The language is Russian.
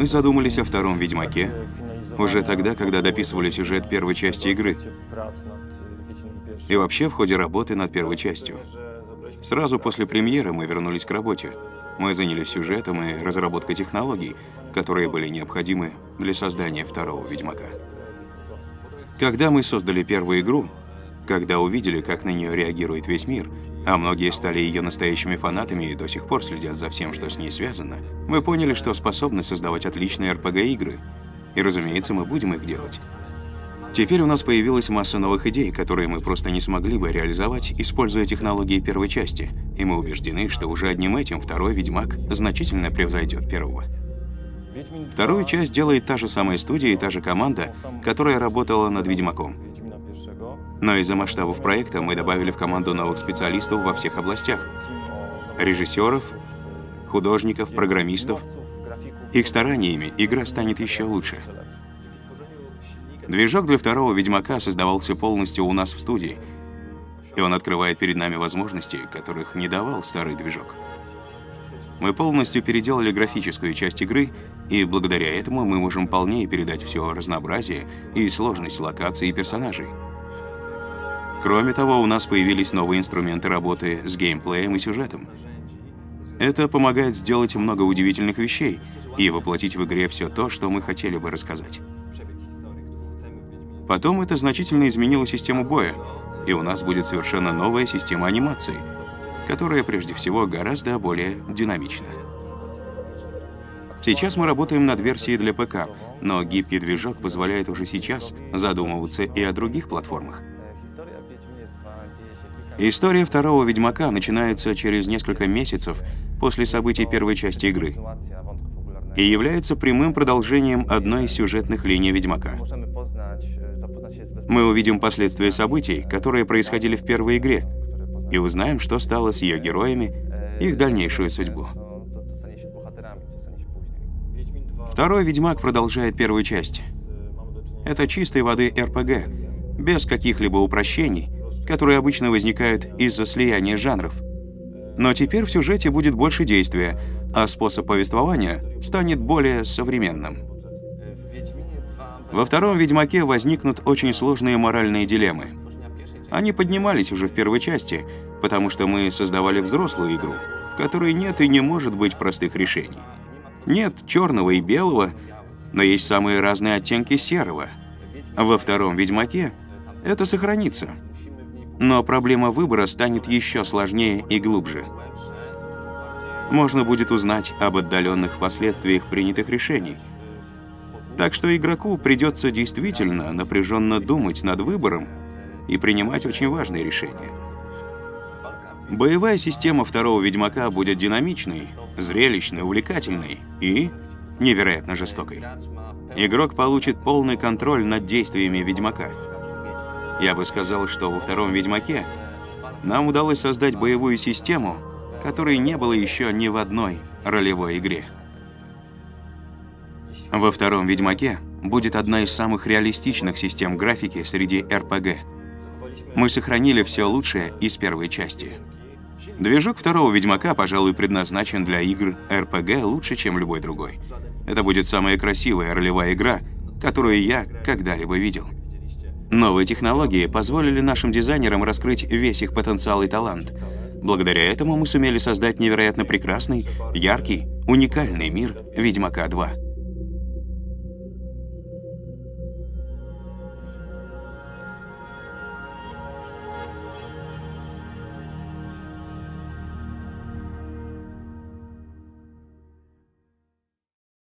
Мы задумались о втором Ведьмаке уже тогда, когда дописывали сюжет первой части игры. И вообще в ходе работы над первой частью. Сразу после премьеры мы вернулись к работе. Мы занялись сюжетом и разработкой технологий, которые были необходимы для создания второго Ведьмака. Когда мы создали первую игру, когда увидели, как на нее реагирует весь мир, а многие стали ее настоящими фанатами и до сих пор следят за всем, что с ней связано, мы поняли, что способны создавать отличные RPG-игры. И, разумеется, мы будем их делать. Теперь у нас появилась масса новых идей, которые мы просто не смогли бы реализовать, используя технологии первой части, и мы убеждены, что уже одним этим второй Ведьмак значительно превзойдет первого. Вторую часть делает та же самая студия и та же команда, которая работала над Ведьмаком. Но из-за масштабов проекта мы добавили в команду новых специалистов во всех областях. Режиссеров, художников, программистов. Их стараниями игра станет еще лучше. Движок для второго Ведьмака создавался полностью у нас в студии, и он открывает перед нами возможности, которых не давал старый движок. Мы полностью переделали графическую часть игры, и благодаря этому мы можем полнее передать все разнообразие и сложность локаций и персонажей. Кроме того, у нас появились новые инструменты работы с геймплеем и сюжетом. Это помогает сделать много удивительных вещей и воплотить в игре все то, что мы хотели бы рассказать. Потом это значительно изменило систему боя, и у нас будет совершенно новая система анимации, которая прежде всего гораздо более динамична. Сейчас мы работаем над версией для ПК, но гибкий движок позволяет уже сейчас задумываться и о других платформах. История второго Ведьмака начинается через несколько месяцев после событий первой части игры и является прямым продолжением одной из сюжетных линий Ведьмака. Мы увидим последствия событий, которые происходили в первой игре, и узнаем, что стало с ее героями, их дальнейшую судьбу. Второй Ведьмак продолжает первую часть. Это чистой воды RPG, без каких-либо упрощений, которые обычно возникают из-за слияния жанров. Но теперь в сюжете будет больше действия, а способ повествования станет более современным. Во втором Ведьмаке возникнут очень сложные моральные дилеммы. Они поднимались уже в первой части, потому что мы создавали взрослую игру, в которой нет и не может быть простых решений. Нет черного и белого, но есть самые разные оттенки серого. Во втором Ведьмаке это сохранится. Но проблема выбора станет еще сложнее и глубже. Можно будет узнать об отдаленных последствиях принятых решений. Так что игроку придется действительно напряженно думать над выбором и принимать очень важные решения. Боевая система второго Ведьмака будет динамичной, зрелищной, увлекательной и невероятно жестокой. Игрок получит полный контроль над действиями Ведьмака. Я бы сказал, что во втором Ведьмаке нам удалось создать боевую систему, которой не было еще ни в одной ролевой игре. Во втором Ведьмаке будет одна из самых реалистичных систем графики среди RPG. Мы сохранили все лучшее из первой части. Движок второго Ведьмака, пожалуй, предназначен для игр RPG лучше, чем любой другой. Это будет самая красивая ролевая игра, которую я когда-либо видел. Новые технологии позволили нашим дизайнерам раскрыть весь их потенциал и талант. Благодаря этому мы сумели создать невероятно прекрасный, яркий, уникальный мир Ведьмака 2.